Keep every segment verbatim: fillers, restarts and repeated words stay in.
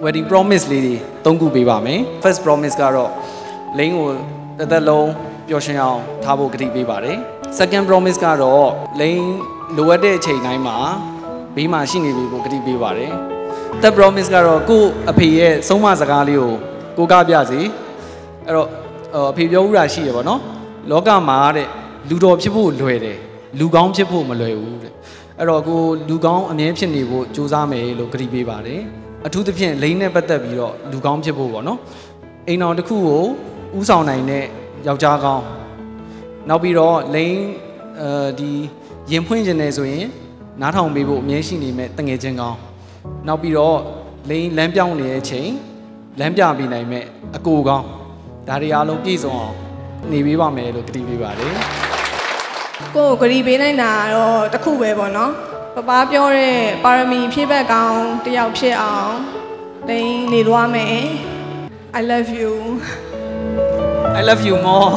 wedding promise လေးတွေသုံးခုပေးပါမယ် first promise ကတော့ လိန်ကိုတစ်သက်လုံးပျော်ရွှင်အောင်ထားဖို့ကတိပေးပါတယ် second promise ကတော့လိန်လိုအပ်တဲ့အချိန်တိုင်းမှာဘေးမှာရှိနေပြီဖို့ကတိပေးပါတယ် third promise ကတော့ကို့အဖေရဲ့ဆုံးမစကားလေးကိုကိုကားပြစီအဲ့တော့အဖေပြောဦးတာရှိရပါတော့လောကမှာတဲ့လူတော်ဖြစ်ဖို့လွယ်တယ်လူကောင်းဖြစ်ဖို့မလွယ်ဘူးတဲ့အဲ့တော့ကိုလူကောင်းအမြဲဖြစ်နေဖို့ကြိုးစားမယ်လို့ကတိပေးပါတယ်အထူးသဖြင့်လိန်နဲ့ပတ်သက်ပြီးတော့လူကောင်းဖြစ်ဖို့ပေါ့နော်အိမ်တော်တစ်ခုကိုဥဆောင်နိုင်တဲ့ယောက်ျားကောင်းနောက်ပြီးတော့လိန်အဲဒီရင်ဖွင့်ခြင်းနေဆိုရင်နားထောင်ပေးဖို့အမြဲရှိနေမဲ့တငယ်ချင်းကောင်းနောက်ပြီးတော့လိန်လမ်းပြောင်းနေတဲ့အချိန်လမ်းပြပေးနိုင်မဲ့အကိုကောင်းဒါတွေအားလုံးပြည့်စုံအောင်နေပေးပါမယ်လို့ကတိပေးပါတယ်ကိုကိုဂရီပေးနိုင်တာတော့တစ်ခုပဲပေါ့နော်ပပပြောတဲ့ပါရမီဖြည့်ဘက်ကောင်းတယောက်ဖြစ်အောင်လိန်နေသွားမယ် I love you I love you more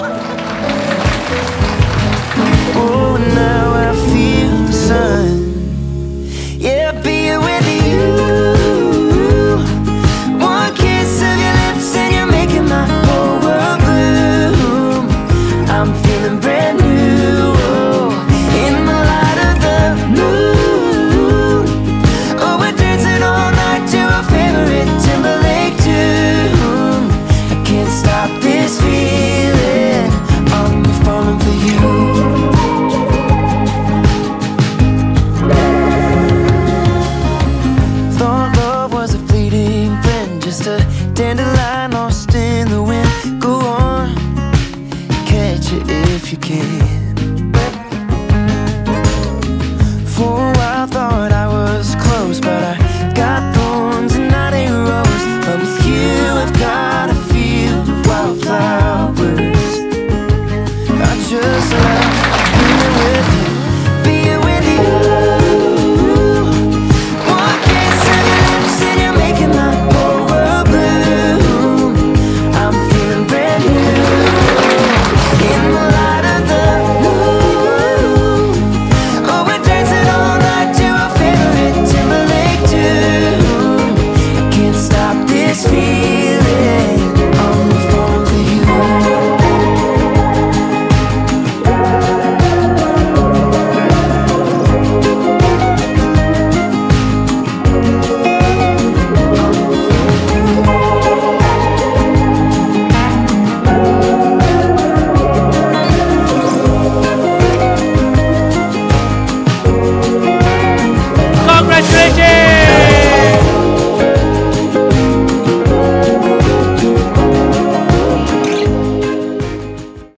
Oh now I feel the sun Yeah being with you One kiss of your lips and you're making my whole world bloom I'm feeling brand new In the light of the moon Oh we're dancing all night to our favorite Timberlake tune I can't stop this feeling I'm falling for you Thought love was a fleeting friend Just a dandelion lost in the wind Go on, catch it if you can